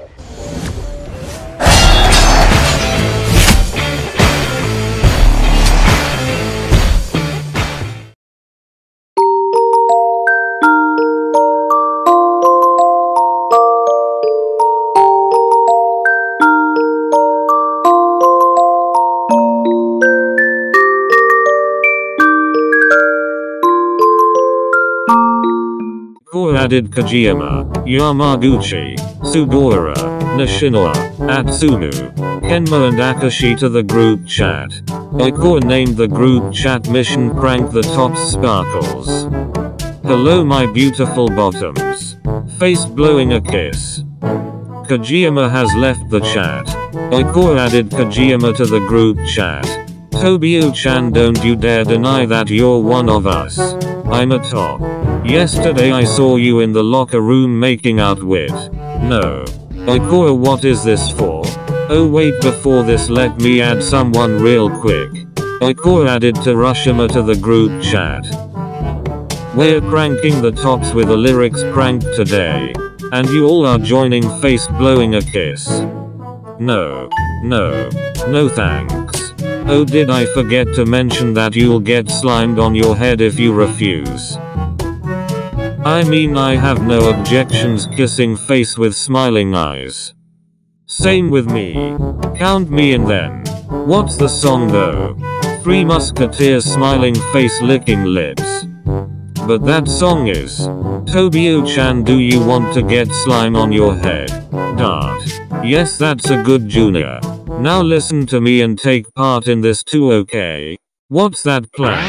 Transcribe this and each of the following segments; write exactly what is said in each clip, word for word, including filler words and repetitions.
Added Kojima, Yamaguchi, Sugawara, Nishinoa, Atsumu, Kenma and Akashi to the group chat. Oikor named the group chat mission Prank the Top Sparkles. Hello my beautiful bottoms. Face blowing a kiss. Kojima has left the chat. Oikor added Kojima to the group chat. Tobio-chan, don't you dare deny that you're one of us. I'm a top. Yesterday I saw you in the locker room making out with. No. Oikor, what is this for? Oh wait, before this let me add someone real quick. Oikor added Terashima to the group chat. We're pranking the tops with a lyrics prank today. And you all are joining face blowing a kiss. No. No. No thanks. Oh, did I forget to mention that you'll get slimed on your head if you refuse? I mean, I have no objections kissing face with smiling eyes. Same with me. Count me in then. What's the song though? Three Musketeers smiling face licking lips. But that song is Tobio-chan, do you want to get slime on your head? Dart. Yes, that's a good junior. Now listen to me and take part in this too, okay? What's that plan?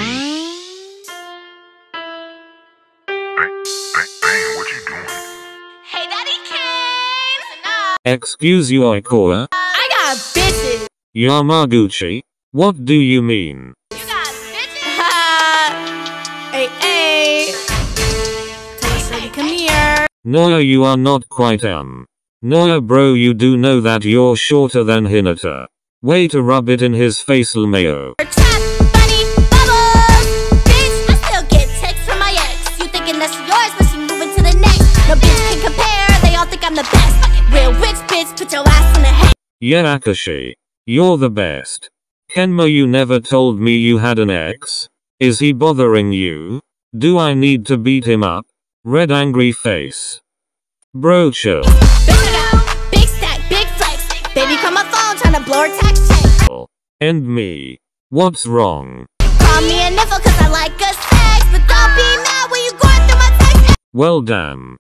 Hey, Daddy Kane! Excuse you, Oikor? I got bitches! Yamaguchi? What do you mean? You got bitches? Hey, hey! Tell come here! Noah, you are not quite um. Noah bro, you do know that you're shorter than Hinata. Way to rub it in his face, Lmao. Trap, bunny, bubbles! Bitch, I still get texts from my ex. You thinking that's yours, but she moving to the next. No bitch can compare, they all think I'm the best. Real rich bitch, put your ass in the head. Yeah, Akashi. You're the best. Kenma, you never told me you had an ex. Is he bothering you? Do I need to beat him up? Red angry face. Bro, chill. Big stack, big flex. Baby, call my phone, tryna blow her tax check. And me. What's wrong? Call me a niffle cause I like a sex. But don't be mad when you going through my text. Well, damn.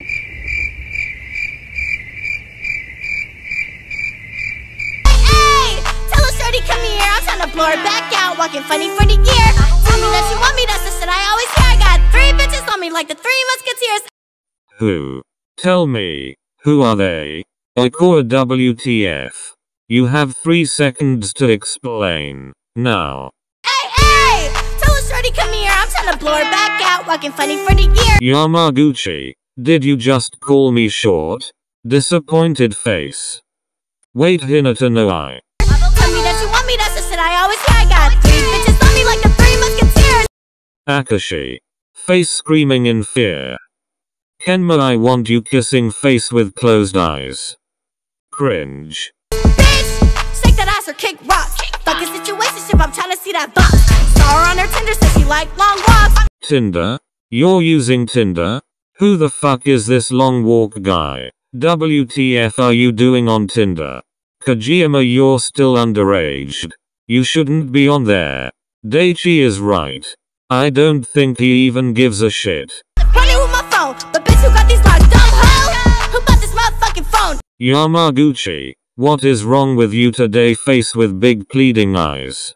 Hey, hey! Tell her shorty come here. I'm tryna blow her back out. Walking funny for the year. Tell me that you want me, that's the shit I always hear. I got three bitches on me like the three musketeers. Who? Tell me. Who are they? Oikor, W T F. You have three seconds to explain. Now. Hey, hey! Tell her shorty come here. I'm tryna blow her back out. Walking funny for the year. Yamaguchi. Did you just call me short? Disappointed face. Wait, Hinata, no I. Tell me that you want me, that's the shit I always hear. I got three bitches on me like the three musketeers. Akashi. Face screaming in fear. Kenma, I want you kissing face with closed eyes. Cringe. Bitch! Shake that ass or kick rocks. Fucking situationship, I'm tryna see that box. Saw her on her Tinder, said she like long walks. Tinder? You're using Tinder? Who the fuck is this long walk guy? W T F are you doing on Tinder? Kojima, you're still underaged. You shouldn't be on there. Daichi is right. I don't think he even gives a shit. Running with my phone, but bitch, who got these locked dumb hoes? Who bought this motherfucking phone? Yamaguchi, what is wrong with you today, face with big pleading eyes?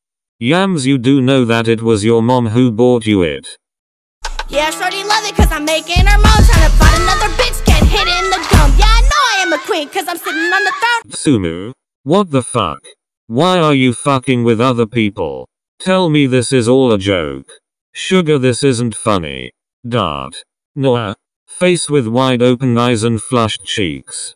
Yams, you do know that it was your mom who bought you it. Yeah, shorty love it cause I'm making her moan. Tryna find another bitch, get hit in the dome. Yeah, I know I am a queen cause I'm sitting on the throne. Sumu, what the fuck? Why are you fucking with other people? Tell me this is all a joke. Sugar, this isn't funny. Dart. Noah. Face with wide open eyes and flushed cheeks.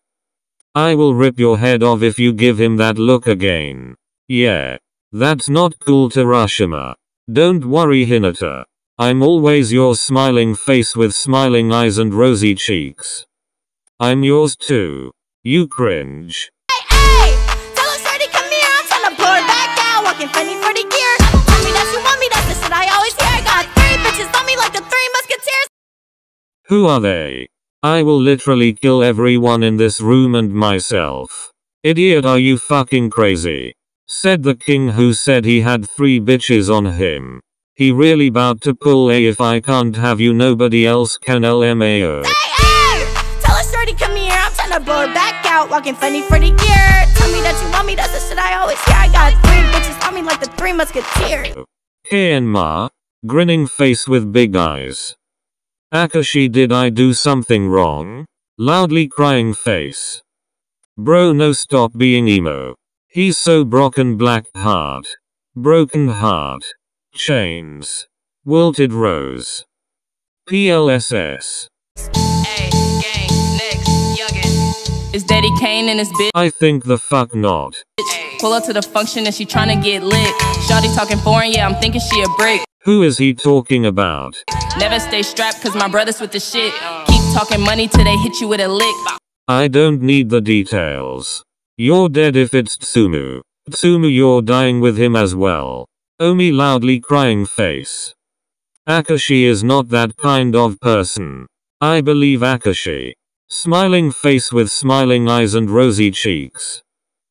I will rip your head off if you give him that look again. Yeah. That's not cool, Terashima. Don't worry, Hinata. I'm always your smiling face with smiling eyes and rosy cheeks. I'm yours too. You cringe. Hey, hey! Tell her shorty come here, I'm tryna blow her back out. Walking funny for the year. Tell me that you want me, that's the shit I always hear. I got three bitches on me like the three musketeers. Who are they? I will literally kill everyone in this room and myself. Idiot, are you fucking crazy? Said the king who said he had three bitches on him. He really bout to pull a if I can't have you nobody else can L M A O. Hey, hey! Tell her shorty come here, I'm tryna blow her back out. Walking funny for the year. Tell me that you want me, that's the shit I always hear. I got three bitches on me like the three musketeers. Kenma, grinning face with big eyes. Akashi, did I do something wrong? Loudly crying face. Bro, no, stop being emo. He's so broken, black heart. Broken heart. Chains. Wilted rose. P L S S. Hey, gang, next, youngin'. It's Daddy Kane and his bitch. I think the fuck not. Pull up to the function and she tryna get lit. Shawty talking foreign, yeah, I'm thinking she a brick. Who is he talking about? Never stay strapped cause my brother's with the shit. Keep talking money till they hit you with a lick. I don't need the details. You're dead if it's Tsumu. Tsumu, you're dying with him as well. Omi, loudly crying face. Akashi is not that kind of person. I believe Akashi. Smiling face with smiling eyes and rosy cheeks.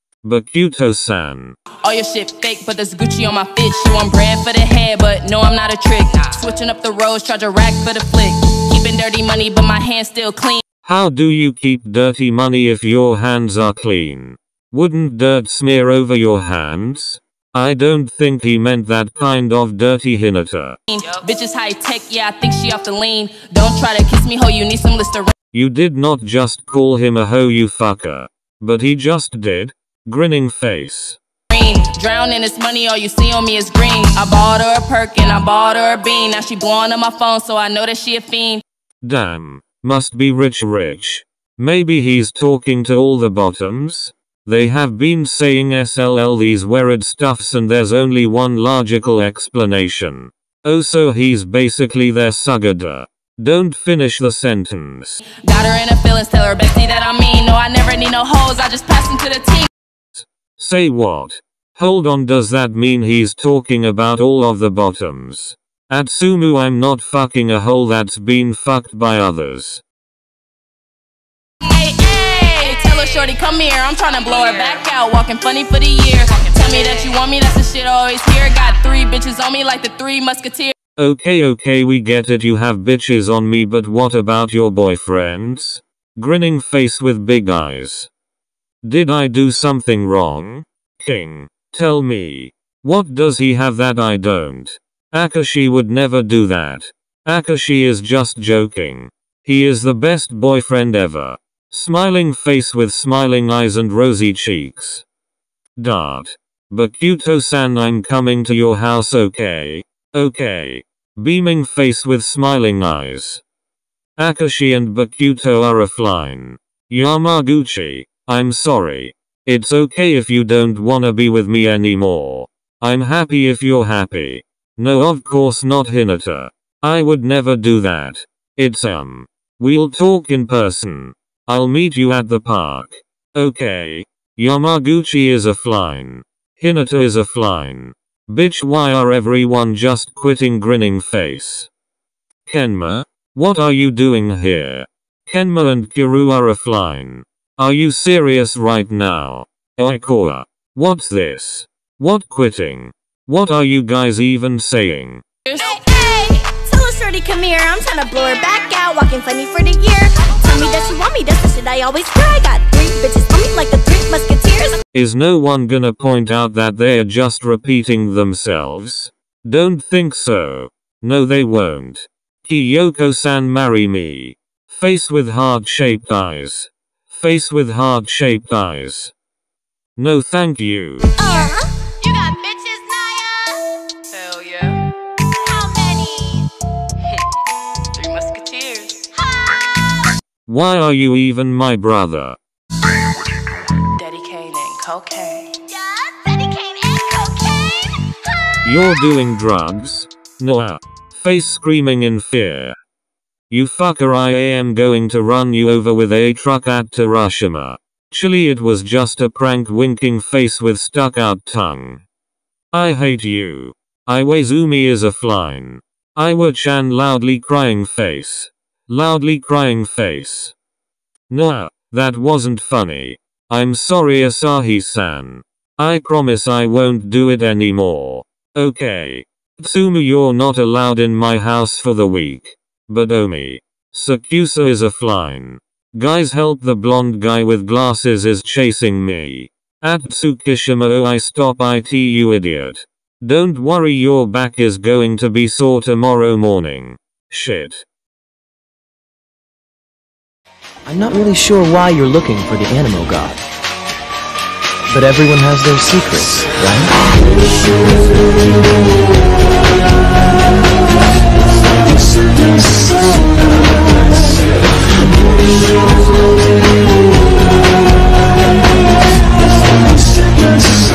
Bakuto-san. All your shit fake, but there's Gucci on my fit. She want bread for the head, but no, I'm not a trick. Switching up the roads, charge a rack for the flick. Keeping dirty money, but my hands still clean. How do you keep dirty money if your hands are clean? Wouldn't dirt smear over your hands? I don't think he meant that kind of dirty Hinata. Bitches high tech, yeah, I think she off the lean. Don't try to kiss me, ho, you need some Listerine. You did not just call him a hoe, you fucker. But he just did. Grinning face. Drown in this money, all you see on me is green. I bought her a perk and I bought her a bean. Now she blowing on my phone, so I know that she a fiend. Damn. Must be rich rich. Maybe he's talking to all the bottoms? They have been saying S L L these weird stuffs and there's only one logical explanation. Oh, so he's basically their sugada. Don't finish the sentence. Got her in her feelings, tell her bestie that I mean. No, I never need no hoes, I just pass them to the team. Say what? Hold on, does that mean he's talking about all of the bottoms? Atsumu, I'm not fucking a hole that's been fucked by others. Hey, hey, tell her shorty come here, I'm tryna blow her back out. Walking funny for the year. Tell me that you want me, that's the shit I always hear. Got three bitches on me like the three musketeers. Okay, okay, we get it, you have bitches on me, but what about your boyfriends? Grinning face with big eyes. Did I do something wrong? King, tell me. What does he have that I don't? Akashi would never do that. Akashi is just joking. He is the best boyfriend ever. Smiling face with smiling eyes and rosy cheeks. Dart. Bakuto-san, I'm coming to your house, okay? Okay. Beaming face with smiling eyes. Akashi and Bakuto are offline. Yamaguchi, I'm sorry. It's okay if you don't wanna be with me anymore. I'm happy if you're happy. No, of course not, Hinata. I would never do that. It's um. We'll talk in person. I'll meet you at the park. Okay. Yamaguchi is offline. Hinata is offline. Bitch, why are everyone just quitting? Grinning face. Kenma? What are you doing here? Kenma and Kiru are offline. Are you serious right now? Oikoa. What's this? What quitting? What are you guys even saying? Hey, hey! Tell her shorty come here, I'm tryna blow her back out. Walking funny for the year. Tell me that you want me, that's the shit I always hear. I got three bitches on me like the three musketeers. Is no one gonna point out that they're just repeating themselves? Don't think so. No, they won't. Kyoko-san, marry me. Face with heart-shaped eyes. Face with heart-shaped eyes. No, thank you. Uh, you got bitches, Naya? Hell yeah. How many? Three musketeers. Ha! Why are you even my brother? Daddy Kane and cocaine. Yeah, Daddy Kane and cocaine. Ha! You're doing drugs? Nah. Face screaming in fear. You fucker, I am going to run you over with a truck at Terashima. Chili, it was just a prank, winking face with stuck out tongue. I hate you. Iwaizumi is a fline. Iwa-chan, loudly crying face. Loudly crying face. Nah, that wasn't funny. I'm sorry, Asahi-san. I promise I won't do it anymore. Okay. Tsumu, you're not allowed in my house for the week. But Omi. Sakusa is a fline. Guys, help, the blonde guy with glasses is chasing me. At Tsukishima, oh I stop it, you idiot. Don't worry, your back is going to be sore tomorrow morning. Shit. I'm not really sure why you're looking for the Animo God. But everyone has their secrets, right?